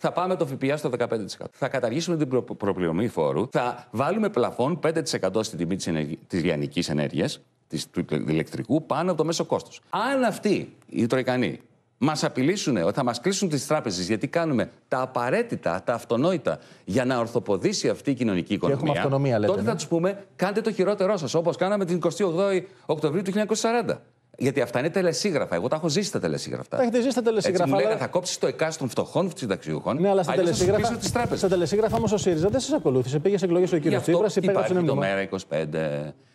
θα πάμε το ΦΠΑ στο 15%. Θα καταργήσουμε την προπληρωμή φόρου. Θα βάλουμε πλαφόν 5% στην τιμή της λιανικής ενέργειας, του ηλεκτρικού, πάνω από το μέσο κόστος. Αν αυτοί οι Τροικανοί μας απειλήσουν ότι θα μας κλείσουν τις τράπεζες γιατί κάνουμε τα απαραίτητα, τα αυτονόητα για να ορθοποδήσει αυτή η κοινωνική οικονομία, τότε θα τους πούμε: κάντε το χειρότερό σας, όπως κάναμε την 28η Οκτωβρίου του 1940. Γιατί αυτά είναι τελεσίγραφα. Εγώ τα έχω ζήσει τα τελεσίγραφα. Τα έχετε ζήσει τα τελεσίγραφα. Έτσι, λέγανε, θα κόψει το ΕΚΑ των φτωχών συνταξιούχων. Ναι, αλλά στα τελεσίγραφα όμως ο ΣΥΡΙΖΑ δεν σας ακολούθησε. Πήγε σε εκλογές ο κ. Τσίπρας, υπέγραψε ένα μνημόνιο. Το ΜΕΡΑ 25.